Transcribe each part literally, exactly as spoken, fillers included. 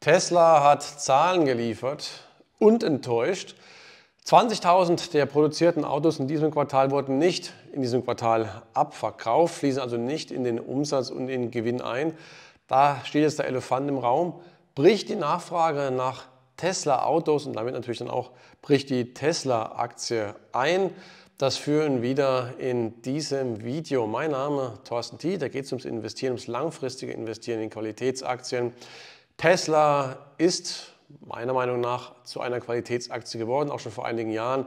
Tesla hat Zahlen geliefert und enttäuscht. zwanzigtausend der produzierten Autos in diesem Quartal wurden nicht in diesem Quartal abverkauft, fließen also nicht in den Umsatz und in den Gewinn ein. Da steht jetzt der Elefant im Raum. Bricht die Nachfrage nach Tesla-Autos und damit natürlich dann auch bricht die Tesla-Aktie ein. Das führen wieder in diesem Video. Mein Name ist Thorsten Thiel, da geht es ums Investieren, ums langfristige Investieren in Qualitätsaktien. Tesla ist meiner Meinung nach zu einer Qualitätsaktie geworden, auch schon vor einigen Jahren.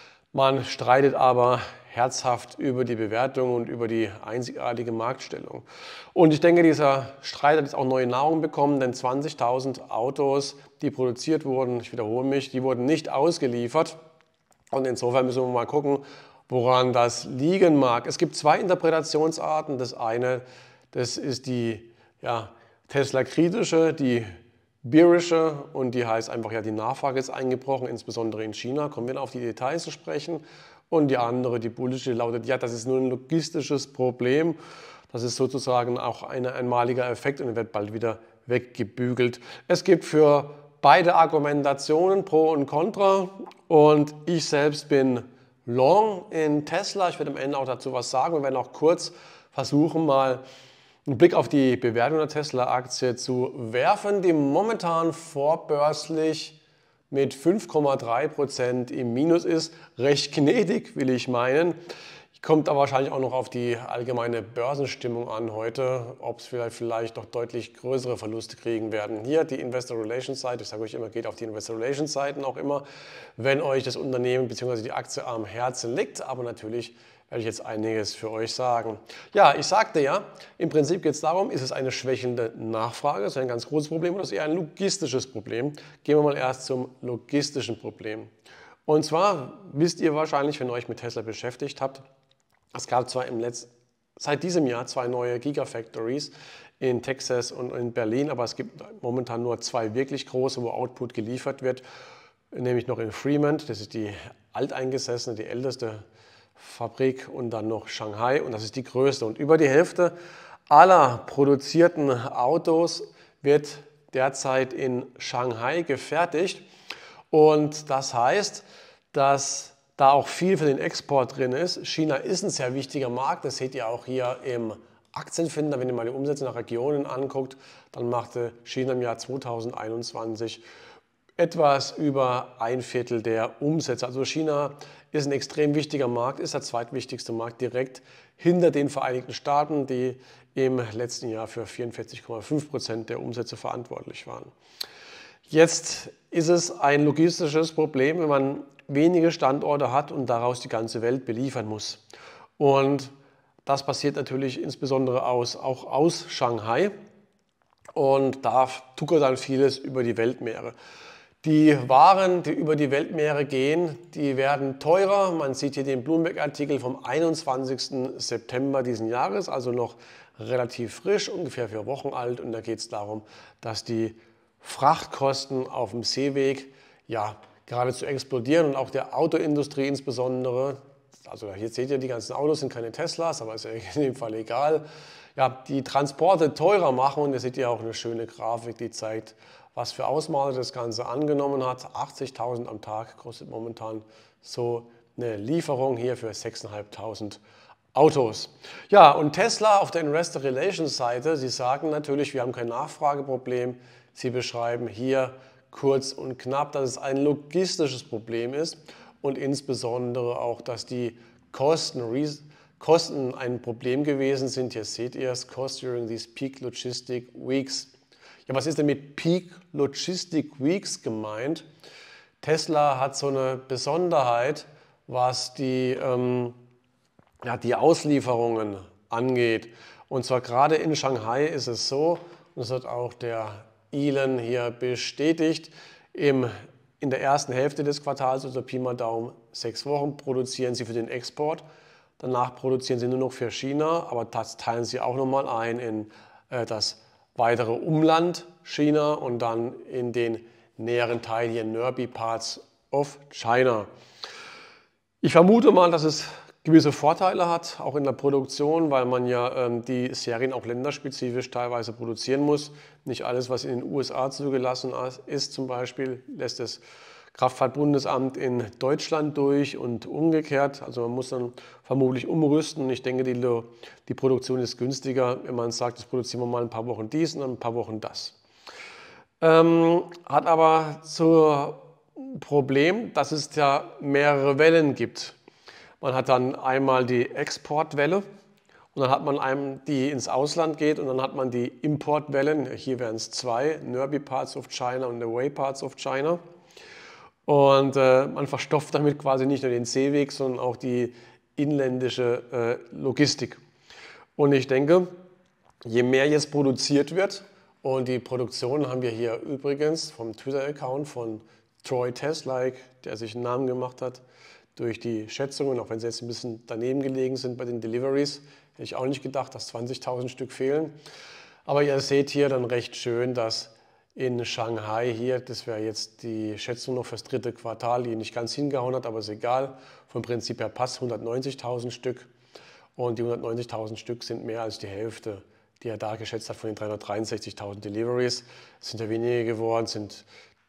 Man streitet aber herzhaft über die Bewertung und über die einzigartige Marktstellung. Und ich denke, dieser Streit hat jetzt auch neue Nahrung bekommen, denn zwanzigtausend Autos, die produziert wurden, ich wiederhole mich, die wurden nicht ausgeliefert. Und insofern müssen wir mal gucken, woran das liegen mag. Es gibt zwei Interpretationsarten. Das eine, das ist die ja, Tesla-kritische, die bearische, und die heißt einfach, ja, die Nachfrage ist eingebrochen, insbesondere in China. Kommen wir auf die Details zu sprechen. Und die andere, die bullische, lautet, ja, das ist nur ein logistisches Problem. Das ist sozusagen auch ein einmaliger Effekt und wird bald wieder weggebügelt. Es gibt für beide Argumentationen Pro und Contra und ich selbst bin long in Tesla. Ich werde am Ende auch dazu was sagen. Wir werden auch kurz versuchen, mal einen Blick auf die Bewertung der Tesla-Aktie zu werfen, die momentan vorbörslich mit fünf Komma drei Prozent im Minus ist. Recht gnädig, will ich meinen. Kommt aber wahrscheinlich auch noch auf die allgemeine Börsenstimmung an heute, ob es vielleicht, vielleicht noch deutlich größere Verluste kriegen werden. Hier die Investor Relations Seite, ich sage euch immer, geht auf die Investor Relations Seiten auch immer, wenn euch das Unternehmen bzw. die Aktie am Herzen liegt, aber natürlich werde ich jetzt einiges für euch sagen. Ja, ich sagte ja, im Prinzip geht es darum, ist es eine schwächelnde Nachfrage, das ist ein ganz großes Problem, oder ist es eher ein logistisches Problem? Gehen wir mal erst zum logistischen Problem. Und zwar wisst ihr wahrscheinlich, wenn ihr euch mit Tesla beschäftigt habt, es gab zwar im letzten, seit diesem Jahr zwei neue Gigafactories in Texas und in Berlin, aber es gibt momentan nur zwei wirklich große, wo Output geliefert wird, nämlich noch in Fremont, das ist die alteingesessene, die älteste Fabrik, und dann noch Shanghai, und das ist die größte. Und über die Hälfte aller produzierten Autos wird derzeit in Shanghai gefertigt, und das heißt, dass da auch viel für den Export drin ist. China ist ein sehr wichtiger Markt, das seht ihr auch hier im Aktienfinder. Wenn ihr mal die Umsätze nach Regionen anguckt, dann machte China im Jahr zweitausendeinundzwanzig etwas über ein Viertel der Umsätze. Also China ist ein extrem wichtiger Markt, ist der zweitwichtigste Markt direkt hinter den Vereinigten Staaten, die im letzten Jahr für vierundvierzig Komma fünf Prozent der Umsätze verantwortlich waren. Jetzt ist es ein logistisches Problem, wenn man wenige Standorte hat und daraus die ganze Welt beliefern muss. Und das passiert natürlich insbesondere aus, auch aus Shanghai, und da tuckert dann vieles über die Weltmeere. Die Waren, die über die Weltmeere gehen, die werden teurer. Man sieht hier den Bloomberg-Artikel vom einundzwanzigsten September diesen Jahres, also noch relativ frisch, ungefähr vier Wochen alt, und da geht es darum, dass die Frachtkosten auf dem Seeweg ja geradezu explodieren, und auch der Autoindustrie insbesondere. Also hier seht ihr, die ganzen Autos sind keine Teslas, aber ist ja in dem Fall egal. Ja, die Transporte teurer machen, und hier seht ihr auch eine schöne Grafik, die zeigt, was für Ausmaße das Ganze angenommen hat. achtzigtausend am Tag kostet momentan so eine Lieferung hier für sechstausendfünfhundert Autos. Ja, und Tesla auf der Investor Relations Seite, sie sagen natürlich, wir haben kein Nachfrageproblem. Sie beschreiben hier kurz und knapp, dass es ein logistisches Problem ist und insbesondere auch, dass die Kosten, Kosten ein Problem gewesen sind. Hier seht ihr es, Cost during these peak logistic weeks. Ja, was ist denn mit Peak Logistic Weeks gemeint? Tesla hat so eine Besonderheit, was die, ähm, ja, die Auslieferungen angeht. Und zwar gerade in Shanghai ist es so, und das hat auch der Elon hier bestätigt, im, in der ersten Hälfte des Quartals, also Pi mal Daumen sechs Wochen, produzieren sie für den Export. Danach produzieren sie nur noch für China, aber das teilen sie auch nochmal ein in äh, das weitere Umland China und dann in den näheren Teil hier Nearby Parts of China. Ich vermute mal, dass es gewisse Vorteile hat, auch in der Produktion, weil man ja ähm, die Serien auch länderspezifisch teilweise produzieren muss. Nicht alles, was in den U S A zugelassen ist, zum Beispiel, lässt das Kraftfahrtbundesamt in Deutschland durch und umgekehrt. Also man muss dann vermutlich umrüsten. Ich denke, die, die Produktion ist günstiger, wenn man sagt, jetzt produzieren wir mal ein paar Wochen dies und dann ein paar Wochen das. Ähm, hat aber zum Problem, dass es ja mehrere Wellen gibt. Man hat dann einmal die Exportwelle und dann hat man einen, die ins Ausland geht, und dann hat man die Importwellen. Hier wären es zwei, Nearby Parts of China und Away Parts of China. Und äh, man verstopft damit quasi nicht nur den Seeweg, sondern auch die inländische äh, Logistik. Und ich denke, je mehr jetzt produziert wird, und die Produktion haben wir hier übrigens vom Twitter-Account von Troy Tesla, der sich einen Namen gemacht hat durch die Schätzungen, auch wenn sie jetzt ein bisschen daneben gelegen sind bei den Deliveries, hätte ich auch nicht gedacht, dass zwanzigtausend Stück fehlen. Aber ihr seht hier dann recht schön, dass in Shanghai hier, das wäre jetzt die Schätzung noch fürs dritte Quartal, die nicht ganz hingehauen hat, aber ist egal. Vom Prinzip her passt, hundertneunzigtausend Stück. Und die hundertneunzigtausend Stück sind mehr als die Hälfte, die er da geschätzt hat von den dreihundertdreiundsechzigtausend Deliveries. Es sind ja weniger geworden, sind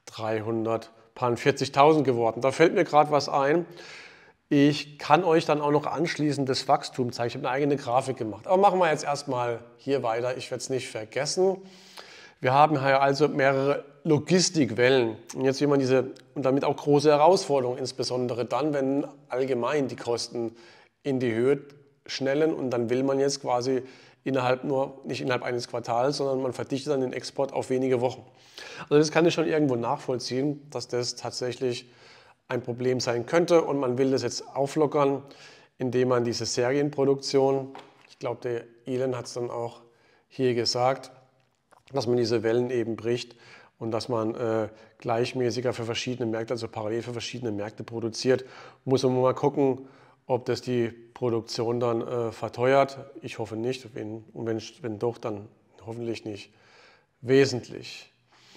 dreihundertvierzigtausend geworden. Da fällt mir gerade was ein. Ich kann euch dann auch noch anschließend das Wachstum zeigen. Ich habe eine eigene Grafik gemacht. Aber machen wir jetzt erstmal hier weiter. Ich werde es nicht vergessen. Wir haben hier also mehrere Logistikwellen. Und jetzt will man diese, und damit auch große Herausforderungen, insbesondere dann, wenn allgemein die Kosten in die Höhe schnellen, und dann will man jetzt quasi innerhalb nur, nicht innerhalb eines Quartals, sondern man verdichtet dann den Export auf wenige Wochen. Also das kann ich schon irgendwo nachvollziehen, dass das tatsächlich ein Problem sein könnte, und man will das jetzt auflockern, indem man diese Serienproduktion, ich glaube, der Elon hat es dann auch hier gesagt, dass man diese Wellen eben bricht und dass man äh, gleichmäßiger für verschiedene Märkte, also parallel für verschiedene Märkte produziert. Muss man mal gucken, ob das die Produktion dann äh, verteuert. Ich hoffe nicht, wenn, und wenn, wenn doch, dann hoffentlich nicht wesentlich.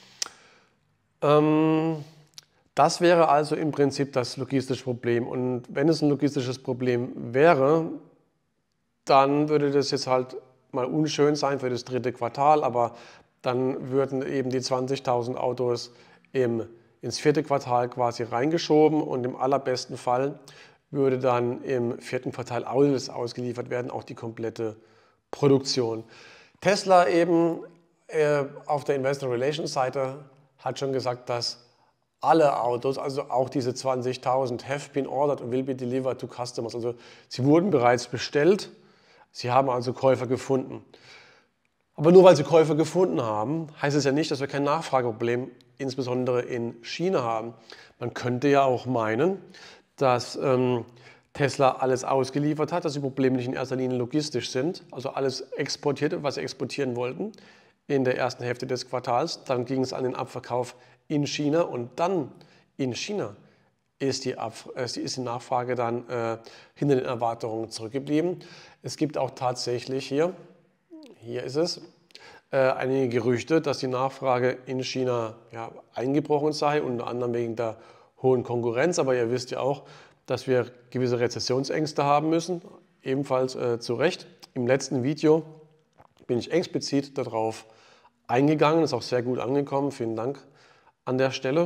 Ähm, das wäre also im Prinzip das logistische Problem. Und wenn es ein logistisches Problem wäre, dann würde das jetzt halt mal unschön sein für das dritte Quartal, aber dann würden eben die zwanzigtausend Autos im, ins vierte Quartal quasi reingeschoben, und im allerbesten Fall würde dann im vierten Quartal alles ausgeliefert werden, auch die komplette Produktion. Tesla eben äh, auf der Investor Relations Seite hat schon gesagt, dass alle Autos, also auch diese zwanzigtausend, have been ordered and will be delivered to customers. Also sie wurden bereits bestellt, sie haben also Käufer gefunden. Aber nur weil sie Käufer gefunden haben, heißt es ja nicht, dass wir kein Nachfrageproblem, insbesondere in China, haben. Man könnte ja auch meinen, dass ähm, Tesla alles ausgeliefert hat, dass die Probleme nicht in erster Linie logistisch sind, also alles exportierte, was sie exportieren wollten in der ersten Hälfte des Quartals. Dann ging es an den Abverkauf in China, und dann in China ist die, Ab ist die Nachfrage dann äh, hinter den Erwartungen zurückgeblieben. Es gibt auch tatsächlich hier, hier ist es, äh, einige Gerüchte, dass die Nachfrage in China ja, eingebrochen sei, unter anderem wegen der hohen Konkurrenz. Aber ihr wisst ja auch, dass wir gewisse Rezessionsängste haben müssen, ebenfalls äh, zu Recht. Im letzten Video bin ich explizit darauf eingegangen, ist auch sehr gut angekommen, vielen Dank an der Stelle.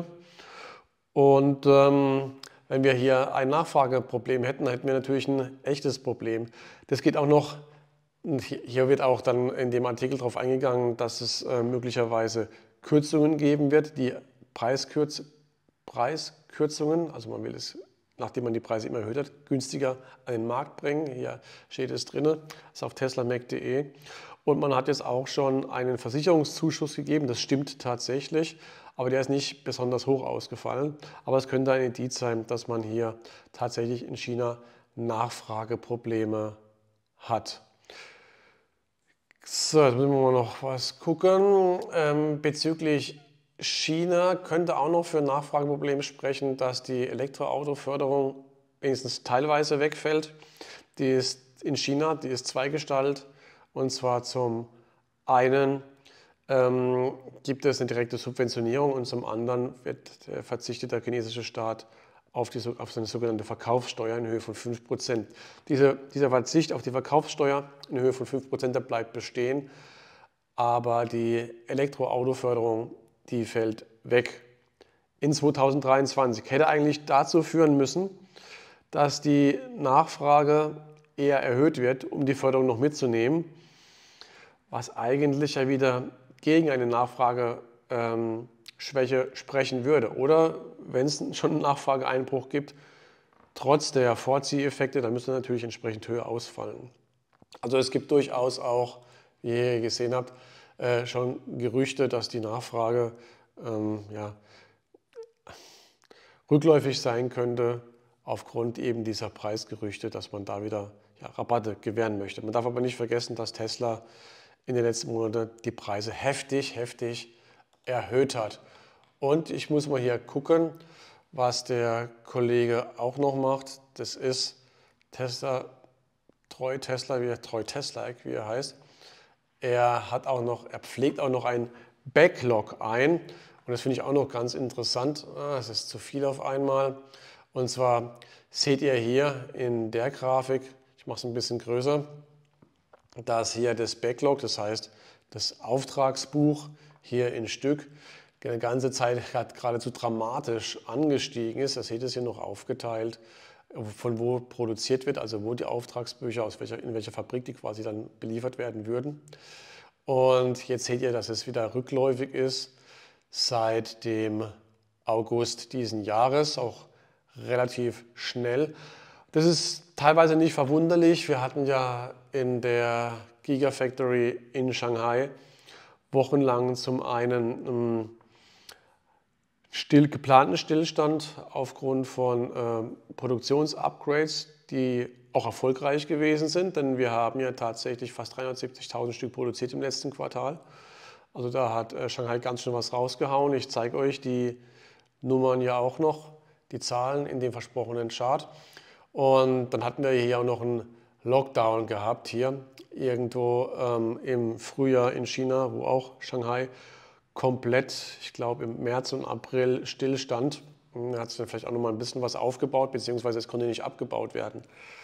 Und ähm, wenn wir hier ein Nachfrageproblem hätten, hätten wir natürlich ein echtes Problem. Das geht auch noch, hier wird auch dann in dem Artikel darauf eingegangen, dass es äh, möglicherweise Kürzungen geben wird, die Preiskürz, Preiskürzungen, also man will es, nachdem man die Preise immer erhöht hat, günstiger an den Markt bringen. Hier steht es drin, das ist auf teslamac punkt de. Und man hat jetzt auch schon einen Versicherungszuschuss gegeben, das stimmt tatsächlich, aber der ist nicht besonders hoch ausgefallen. Aber es könnte ein Indiz sein, dass man hier tatsächlich in China Nachfrageprobleme hat. So, jetzt müssen wir mal noch was gucken. Ähm, bezüglich China könnte auch noch für ein Nachfrageproblem sprechen, dass die Elektroautoförderung wenigstens teilweise wegfällt. Die ist in China, die ist zweigestalt, und zwar zum einen ähm, gibt es eine direkte Subventionierung, und zum anderen wird, äh, verzichtet der chinesische Staat auf, die, auf seine sogenannte Verkaufssteuer in Höhe von fünf Prozent. Diese, dieser Verzicht auf die Verkaufssteuer in Höhe von fünf Prozent, der bleibt bestehen, aber die Elektroautoförderung, die fällt weg. In zweitausenddreiundzwanzig hätte eigentlich dazu führen müssen, dass die Nachfrage eher erhöht wird, um die Förderung noch mitzunehmen, was eigentlich ja wieder gegen eine Nachfrageschwäche ähm, sprechen würde. Oder wenn es schon einen Nachfrageeinbruch gibt, trotz der Vorzieheffekte, dann müssen natürlich entsprechend höher ausfallen. Also es gibt durchaus auch, wie ihr hier gesehen habt, äh, schon Gerüchte, dass die Nachfrage ähm, ja, rückläufig sein könnte, aufgrund eben dieser Preisgerüchte, dass man da wieder ja, Rabatte gewähren möchte. Man darf aber nicht vergessen, dass Tesla in den letzten Monaten die Preise heftig, heftig erhöht hat. Und ich muss mal hier gucken, was der Kollege auch noch macht. Das ist Tesla, Treu Tesla, wie, Treu Tesla, wie er heißt. Er hat auch noch, er pflegt auch noch einen Backlog ein. Und das finde ich auch noch ganz interessant. Es ist zu viel auf einmal. Und zwar seht ihr hier in der Grafik, ich mache es ein bisschen größer, dass hier das Backlog, das heißt das Auftragsbuch hier in Stück, eine ganze Zeit geradezu dramatisch angestiegen ist. Das seht ihr hier noch aufgeteilt, von wo produziert wird, also wo die Auftragsbücher, aus welcher, in welcher Fabrik die quasi dann beliefert werden würden. Und jetzt seht ihr, dass es wieder rückläufig ist seit dem August diesen Jahres, auch relativ schnell. Das ist teilweise nicht verwunderlich. Wir hatten ja in der Gigafactory in Shanghai wochenlang zum einen einen still, geplanten Stillstand aufgrund von äh, Produktionsupgrades, die auch erfolgreich gewesen sind, denn wir haben ja tatsächlich fast dreihundertsiebzigtausend Stück produziert im letzten Quartal. Also da hat äh, Shanghai ganz schön was rausgehauen. Ich zeige euch die Nummern ja auch noch, die Zahlen in dem versprochenen Chart. Und dann hatten wir hier auch noch einen Lockdown gehabt, hier irgendwo ähm, im Frühjahr in China, wo auch Shanghai komplett, ich glaube im März und April stillstand. Da hat sich dann vielleicht auch noch mal ein bisschen was aufgebaut, beziehungsweise es konnte nicht abgebaut werden,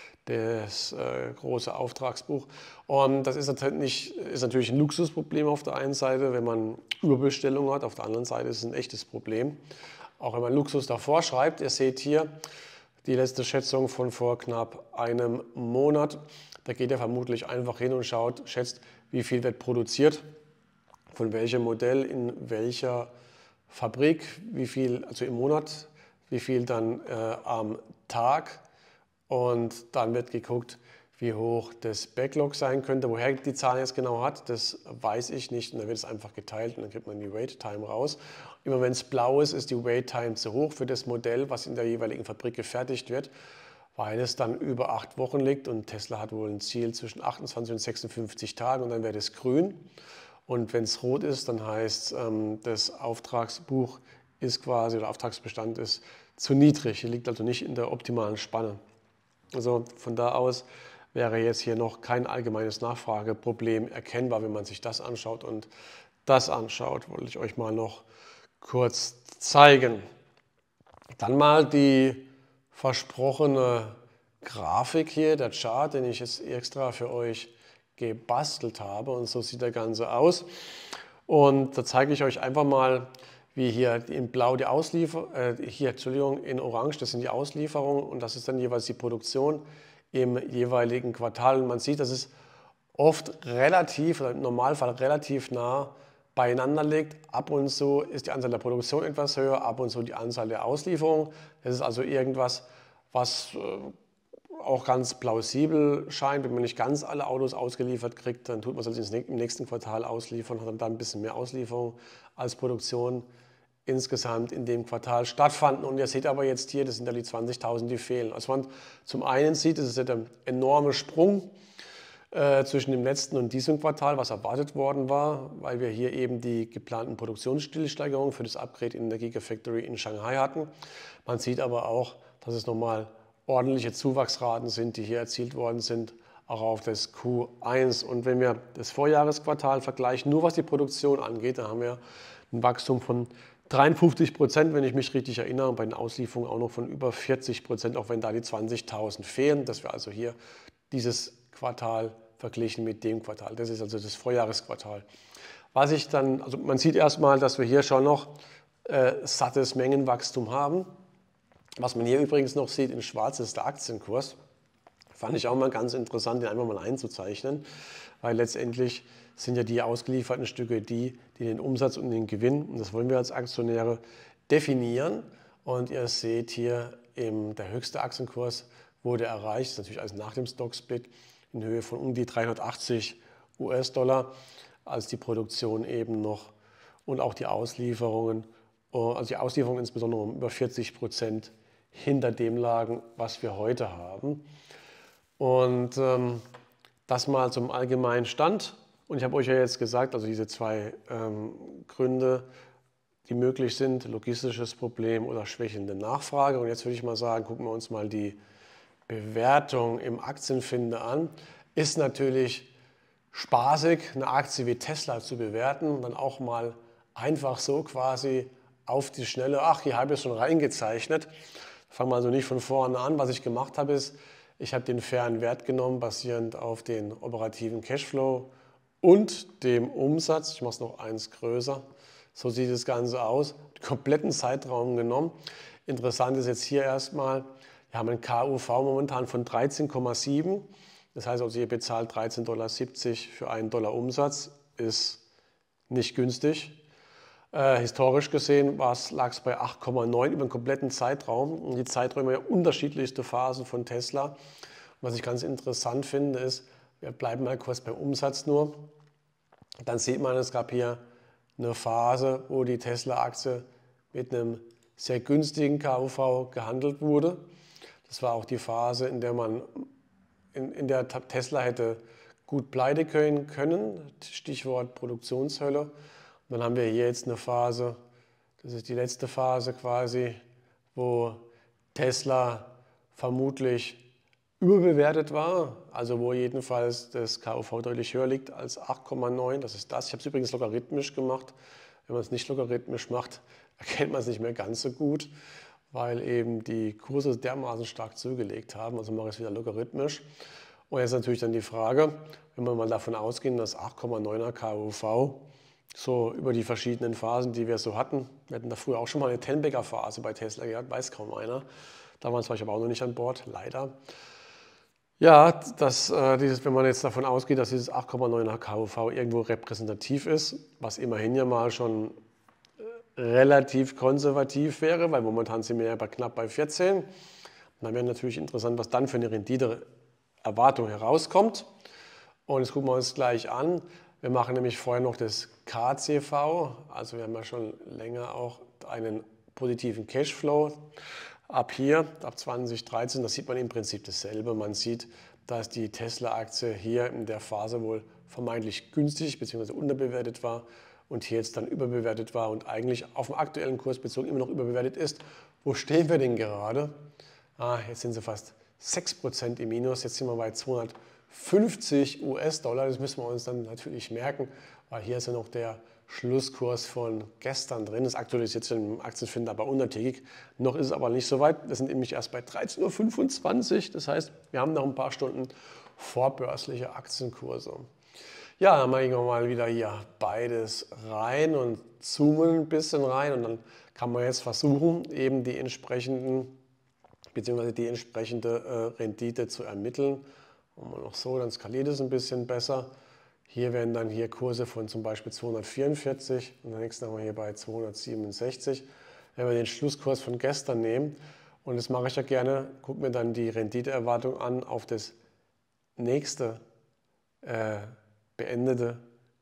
das äh, große Auftragsbuch. Und das ist natürlich, ist natürlich ein Luxusproblem auf der einen Seite, wenn man Überbestellungen hat, auf der anderen Seite ist es ein echtes Problem. Auch wenn man Luxus davor schreibt, ihr seht hier die letzte Schätzung von vor knapp einem Monat. Da geht er vermutlich einfach hin und schaut, schätzt, wie viel wird produziert, von welchem Modell, in welcher Fabrik, wie viel, also im Monat, wie viel dann äh, am Tag. Und dann wird geguckt, wie hoch das Backlog sein könnte. Woher die Zahl jetzt genau hat, das weiß ich nicht. Und dann wird es einfach geteilt und dann kriegt man die Wait Time raus. Immer wenn es blau ist, ist die Wait Time zu hoch für das Modell, was in der jeweiligen Fabrik gefertigt wird, weil es dann über acht Wochen liegt. Und Tesla hat wohl ein Ziel zwischen achtundzwanzig und sechsundfünfzig Tagen und dann wird es grün. Und wenn es rot ist, dann heißt ähm, das Auftragsbuch ist quasi, oder Auftragsbestand ist zu niedrig. Liegt also nicht in der optimalen Spanne. Also von da aus wäre jetzt hier noch kein allgemeines Nachfrageproblem erkennbar, wenn man sich das anschaut und das anschaut, wollte ich euch mal noch kurz zeigen. Dann mal die versprochene Grafik hier, der Chart, den ich jetzt extra für euch gebastelt habe, und so sieht der Ganze aus. Und da zeige ich euch einfach mal, wie hier in Blau die Auslieferung, äh, hier, Entschuldigung, in Orange, das sind die Auslieferungen und das ist dann jeweils die Produktion im jeweiligen Quartal. Und man sieht, dass es oft relativ, oder im Normalfall relativ nah beieinander liegt. Ab und zu ist die Anzahl der Produktion etwas höher, ab und zu die Anzahl der Auslieferungen. Das ist also irgendwas, was äh, auch ganz plausibel scheint. Wenn man nicht ganz alle Autos ausgeliefert kriegt, dann tut man es im nächsten Quartal ausliefern, hat dann da ein bisschen mehr Auslieferung als Produktion insgesamt in dem Quartal stattfanden. Und ihr seht aber jetzt hier, das sind ja die zwanzigtausend, die fehlen. Also man zum einen sieht, das ist ja der enorme Sprung äh, zwischen dem letzten und diesem Quartal, was erwartet worden war, weil wir hier eben die geplanten Produktionsstillsteigerungen für das Upgrade in der Gigafactory in Shanghai hatten. Man sieht aber auch, dass es nochmal ordentliche Zuwachsraten sind, die hier erzielt worden sind, auch auf das Q eins. Und wenn wir das Vorjahresquartal vergleichen, nur was die Produktion angeht, da haben wir ein Wachstum von dreiundfünfzig Prozent, wenn ich mich richtig erinnere, und bei den Auslieferungen auch noch von über vierzig Prozent, auch wenn da die zwanzigtausend fehlen. Das wäre also hier dieses Quartal verglichen mit dem Quartal. Das ist also das Vorjahresquartal. Was ich dann, also man sieht erstmal, dass wir hier schon noch äh, sattes Mengenwachstum haben. Was man hier übrigens noch sieht in schwarz ist der Aktienkurs. Fand ich auch mal ganz interessant, den einfach mal einzuzeichnen, weil letztendlich sind ja die ausgelieferten Stücke die, die den Umsatz und den Gewinn, und das wollen wir als Aktionäre, definieren. Und ihr seht hier, eben der höchste Aktienkurs wurde erreicht, das ist natürlich alles nach dem Stock-Split, in Höhe von um die dreihundertachtzig US-Dollar, als die Produktion eben noch und auch die Auslieferungen, also die Auslieferungen insbesondere um über vierzig Prozent hinter dem lagen, was wir heute haben. Und ähm, das mal zum allgemeinen Stand. Und ich habe euch ja jetzt gesagt, also diese zwei ähm, Gründe, die möglich sind, logistisches Problem oder schwächelnde Nachfrage. Und jetzt würde ich mal sagen, gucken wir uns mal die Bewertung im Aktienfinder an. Ist natürlich spaßig, eine Aktie wie Tesla zu bewerten, dann auch mal einfach so quasi auf die Schnelle, ach, hier habe ich schon reingezeichnet. Fangen wir also nicht von vorne an. Was ich gemacht habe, ist, ich habe den fairen Wert genommen, basierend auf den operativen Cashflow und dem Umsatz. Ich mache es noch eins größer. So sieht das Ganze aus. Den kompletten Zeitraum genommen. Interessant ist jetzt hier erstmal, wir haben ein K U V momentan von dreizehn Komma sieben. Das heißt also, ihr bezahlt dreizehn Komma siebzig Dollar für einen Dollar Umsatz. Ist nicht günstig. Äh, historisch gesehen lag es bei acht Komma neun über den kompletten Zeitraum. Und die Zeiträume haben ja unterschiedlichste Phasen von Tesla. Und was ich ganz interessant finde, ist, wir bleiben mal kurz beim Umsatz nur. Dann sieht man, es gab hier eine Phase, wo die Tesla-Aktie mit einem sehr günstigen K U V gehandelt wurde. Das war auch die Phase, in der man in, in der Tesla hätte gut pleite können können. Stichwort Produktionshölle. Und dann haben wir hier jetzt eine Phase, das ist die letzte Phase quasi, wo Tesla vermutlich überbewertet war, also wo jedenfalls das K U V deutlich höher liegt als acht Komma neun, das ist das. Ich habe es übrigens logarithmisch gemacht. Wenn man es nicht logarithmisch macht, erkennt man es nicht mehr ganz so gut, weil eben die Kurse dermaßen stark zugelegt haben. Also mache ich es wieder logarithmisch. Und jetzt natürlich dann die Frage, wenn wir mal davon ausgehen, dass acht Komma neuner K U V so über die verschiedenen Phasen, die wir so hatten, wir hatten da früher auch schon mal eine Ten-Bagger-Phase bei Tesla gehabt, weiß kaum einer. Damals war ich aber auch noch nicht an Bord, leider. Ja, dass, äh, dieses, wenn man jetzt davon ausgeht, dass dieses acht Komma neuner K U V irgendwo repräsentativ ist, was immerhin ja mal schon äh, relativ konservativ wäre, weil momentan sind wir ja bei knapp bei vierzehn. Und dann wäre natürlich interessant, was dann für eine Renditeerwartung herauskommt. Und jetzt gucken wir uns gleich an. Wir machen nämlich vorher noch das K C V, also wir haben ja schon länger auch einen positiven Cashflow. Ab hier, ab zwanzig dreizehn, das sieht man im Prinzip dasselbe. Man sieht, dass die Tesla-Aktie hier in der Phase wohl vermeintlich günstig bzw. unterbewertet war und hier jetzt dann überbewertet war und eigentlich auf dem aktuellen Kurs bezogen immer noch überbewertet ist. Wo stehen wir denn gerade? Ah, jetzt sind sie fast sechs Prozent im Minus, jetzt sind wir bei zweihundertfünfzig US-Dollar. Das müssen wir uns dann natürlich merken, weil hier ist ja noch der Schlusskurs von gestern drin. Das aktualisiert sich im Aktienfinder aber untertägig. Noch ist es aber nicht so weit. Wir sind nämlich erst bei dreizehn Uhr fünfundzwanzig. Das heißt, wir haben noch ein paar Stunden vorbörsliche Aktienkurse. Ja, dann mache ich mal wieder hier beides rein und zoomen ein bisschen rein. Und dann kann man jetzt versuchen, eben die entsprechenden bzw. die entsprechende äh, Rendite zu ermitteln. Und mal noch so, dann skaliert es ein bisschen besser. Hier werden dann hier Kurse von zum Beispiel zweihundertvierundvierzig und nächsten haben wir hier bei zweihundertsiebenundsechzig. Wenn wir den Schlusskurs von gestern nehmen, und das mache ich ja gerne, gucken wir dann die Renditeerwartung an auf das nächste äh, beendete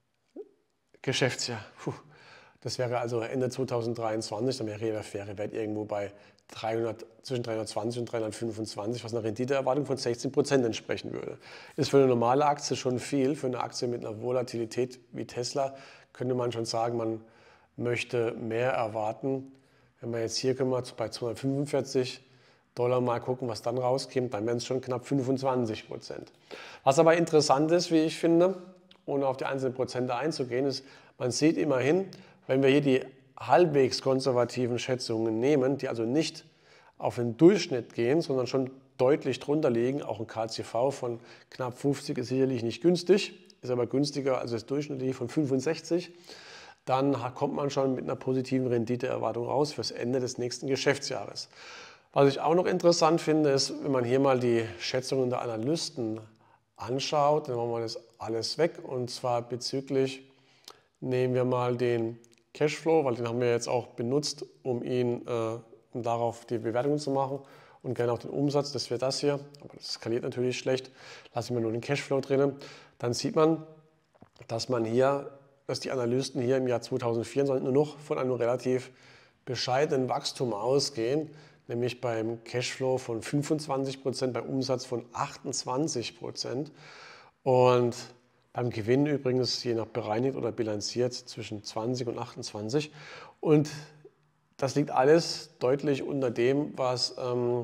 Geschäftsjahr. Puh. Das wäre also Ende zweitausenddreiundzwanzig, dann wäre der faire Wert irgendwo bei dreihundert, zwischen dreihundertzwanzig und dreihundertfünfundzwanzig, was einer Renditeerwartung von sechzehn Prozent entsprechen würde. Ist für eine normale Aktie schon viel. Für eine Aktie mit einer Volatilität wie Tesla könnte man schon sagen, man möchte mehr erwarten. Wenn wir jetzt hier können wir bei zweihundertfünfundvierzig Dollar mal gucken, was dann rauskommt, dann wären es schon knapp fünfundzwanzig Prozent. Was aber interessant ist, wie ich finde, ohne auf die einzelnen Prozente einzugehen, ist, man sieht immerhin, wenn wir hier die halbwegs konservativen Schätzungen nehmen, die also nicht auf den Durchschnitt gehen, sondern schon deutlich drunter liegen, auch ein K C V von knapp fünfzig ist sicherlich nicht günstig, ist aber günstiger als das durchschnittliche von fünfundsechzig, dann kommt man schon mit einer positiven Renditeerwartung raus fürs Ende des nächsten Geschäftsjahres. Was ich auch noch interessant finde, ist, wenn man hier mal die Schätzungen der Analysten anschaut, dann machen wir das alles weg, und zwar bezüglich, nehmen wir mal den Cashflow, weil den haben wir jetzt auch benutzt, um ihn, äh, um darauf die Bewertungen zu machen, und gerne auch den Umsatz, das wäre das hier, aber das skaliert natürlich schlecht, lassen wir nur den Cashflow drin. Dann sieht man, dass man hier, dass die Analysten hier im Jahr zweitausendvierundzwanzig nur noch von einem relativ bescheidenen Wachstum ausgehen, nämlich beim Cashflow von fünfundzwanzig Prozent, beim Umsatz von achtundzwanzig Prozent und beim Gewinn übrigens je nach bereinigt oder bilanziert zwischen zwanzig und achtundzwanzig. Und das liegt alles deutlich unter dem, was ähm,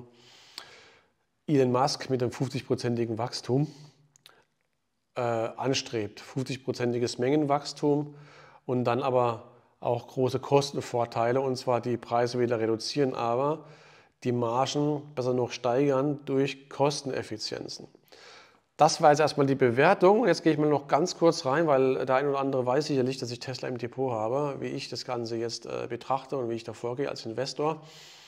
Elon Musk mit dem fünfzig-prozentigen Wachstum äh, anstrebt. fünfzig-prozentiges Mengenwachstum und dann aber auch große Kostenvorteile, und zwar die Preise wieder reduzieren, aber die Margen besser noch steigern durch Kosteneffizienzen. Das war jetzt erstmal die Bewertung. Jetzt gehe ich mal noch ganz kurz rein, weil der eine oder andere weiß sicherlich, dass ich Tesla im Depot habe, wie ich das Ganze jetzt äh, betrachte und wie ich da vorgehe als Investor.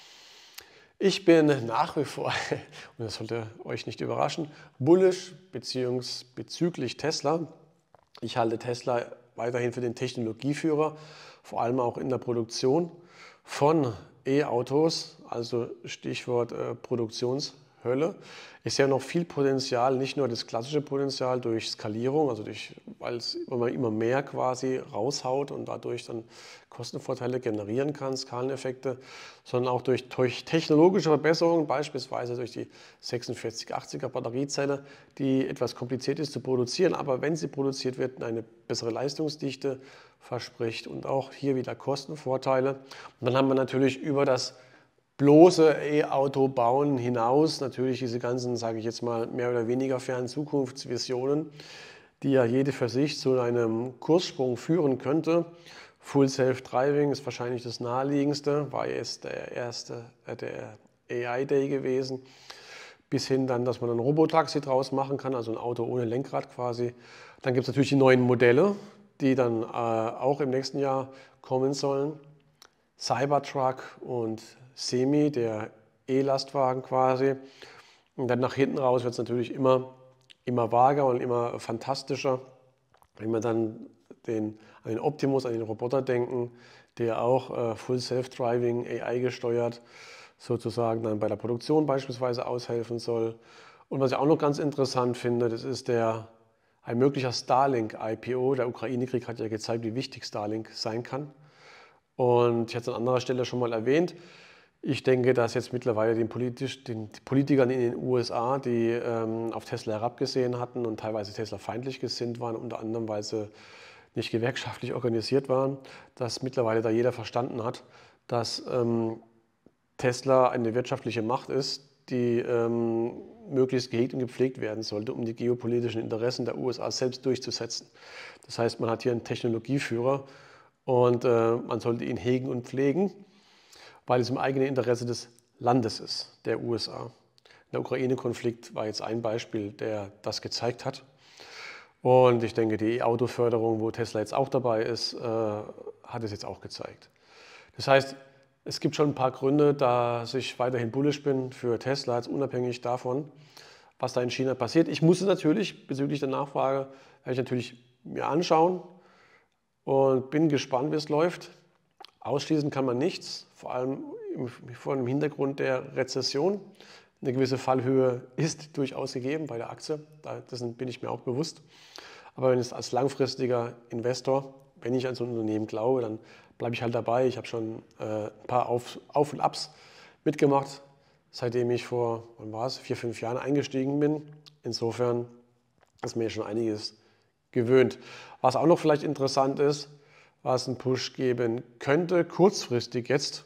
Ich bin nach wie vor, und das sollte euch nicht überraschen, bullish bezüglich Tesla. Ich halte Tesla weiterhin für den Technologieführer, vor allem auch in der Produktion von E-Autos, also Stichwort äh, Produktionshölle. Ich sehe noch viel Potenzial, nicht nur das klassische Potenzial durch Skalierung, also durch, weil es immer, immer mehr quasi raushaut und dadurch dann Kostenvorteile generieren kann, Skaleneffekte, sondern auch durch, durch technologische Verbesserungen, beispielsweise durch die sechsundvierzig achtziger Batteriezelle, die etwas kompliziert ist zu produzieren, aber wenn sie produziert wird, eine bessere Leistungsdichte verspricht und auch hier wieder Kostenvorteile. Und dann haben wir natürlich über das bloße E-Auto bauen hinaus natürlich diese ganzen, sage ich jetzt mal, mehr oder weniger fernen Zukunftsvisionen, die ja jede für sich zu einem Kurssprung führen könnte. Full Self-Driving ist wahrscheinlich das naheliegendste, war jetzt der erste, äh, der A I-Day gewesen, bis hin dann, dass man ein Robotaxi draus machen kann, also ein Auto ohne Lenkrad quasi. Dann gibt es natürlich die neuen Modelle, die dann äh, auch im nächsten Jahr kommen sollen. Cybertruck und Semi, der E-Lastwagen quasi. Und dann nach hinten raus wird es natürlich immer, immer vager und immer fantastischer, wenn wir dann den, an den Optimus, an den Roboter denken, der auch äh, Full Self-Driving, A I gesteuert, sozusagen dann bei der Produktion beispielsweise aushelfen soll. Und was ich auch noch ganz interessant finde, das ist der, ein möglicher Starlink-I P O. Der Ukraine-Krieg hat ja gezeigt, wie wichtig Starlink sein kann. Und ich hatte es an anderer Stelle schon mal erwähnt, ich denke, dass jetzt mittlerweile den, politisch, den Politikern in den U S A, die ähm, auf Tesla herabgesehen hatten und teilweise Tesla-feindlich gesinnt waren, unter anderem, weil sie nicht gewerkschaftlich organisiert waren, dass mittlerweile da jeder verstanden hat, dass ähm, Tesla eine wirtschaftliche Macht ist, die ähm, möglichst gehegt und gepflegt werden sollte, um die geopolitischen Interessen der U S A selbst durchzusetzen. Das heißt, man hat hier einen Technologieführer und äh, man sollte ihn hegen und pflegen, weil es im eigenen Interesse des Landes ist, der U S A. Der Ukraine-Konflikt war jetzt ein Beispiel, der das gezeigt hat. Und ich denke, die E-Auto-Förderung, wo Tesla jetzt auch dabei ist, äh, hat es jetzt auch gezeigt. Das heißt, es gibt schon ein paar Gründe, dass ich weiterhin bullish bin für Tesla, jetzt unabhängig davon, was da in China passiert. Ich muss es natürlich bezüglich der Nachfrage, werde ich natürlich mir anschauen und bin gespannt, wie es läuft. Ausschließen kann man nichts, vor allem vor dem Hintergrund der Rezession. Eine gewisse Fallhöhe ist durchaus gegeben bei der Aktie, dessen bin ich mir auch bewusst. Aber wenn es als langfristiger Investor, wenn ich an so ein Unternehmen glaube, dann bleibe ich halt dabei. Ich habe schon äh, ein paar Auf, Auf und Abs mitgemacht, seitdem ich vor, wann war es, vier, fünf Jahren eingestiegen bin. Insofern ist mir schon einiges gewöhnt. Was auch noch vielleicht interessant ist, was einen Push geben könnte, kurzfristig jetzt,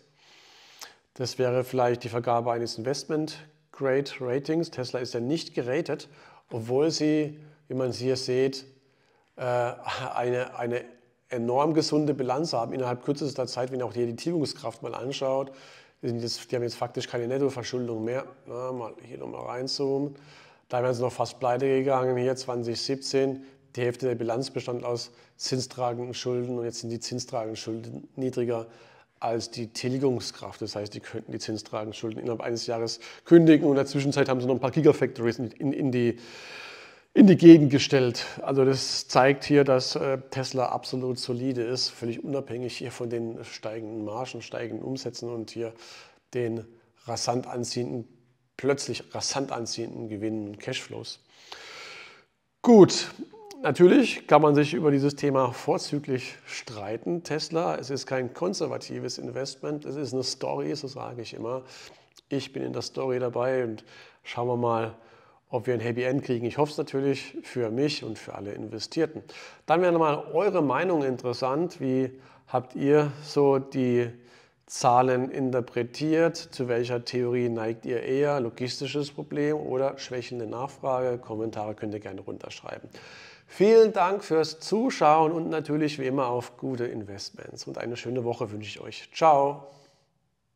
das wäre vielleicht die Vergabe eines Investment-Grade-Ratings. Tesla ist ja nicht geratet, obwohl sie, wie man hier sieht, eine, eine enorm gesunde Bilanz haben innerhalb kürzester Zeit, wenn auch hier die Tilgungskraft mal anschaut. Die, sind jetzt, die haben jetzt faktisch keine Nettoverschuldung mehr. Na, mal hier nochmal reinzoomen. Da wären sie noch fast pleite gegangen. Hier zwanzig siebzehn, die Hälfte der Bilanz bestand aus zinstragenden Schulden und jetzt sind die zinstragenden Schulden niedriger als die Tilgungskraft. Das heißt, die könnten die zinstragenden Schulden innerhalb eines Jahres kündigen und in der Zwischenzeit haben sie noch ein paar Gigafactories in, in, in die in die Gegend gestellt. Also das zeigt hier, dass äh, Tesla absolut solide ist, völlig unabhängig hier von den steigenden Margen, steigenden Umsätzen und hier den rasant anziehenden, plötzlich rasant anziehenden Gewinnen und Cashflows. Gut, natürlich kann man sich über dieses Thema vorzüglich streiten. Tesla, es ist kein konservatives Investment, es ist eine Story, so sage ich immer. Ich bin in der Story dabei und schauen wir mal, ob wir ein Happy End kriegen. Ich hoffe es natürlich für mich und für alle Investierten. Dann wäre nochmal eure Meinung interessant. Wie habt ihr so die Zahlen interpretiert? Zu welcher Theorie neigt ihr eher? Logistisches Problem oder schwächende Nachfrage? Kommentare könnt ihr gerne runterschreiben. Vielen Dank fürs Zuschauen und natürlich wie immer auf gute Investments. Und eine schöne Woche wünsche ich euch. Ciao!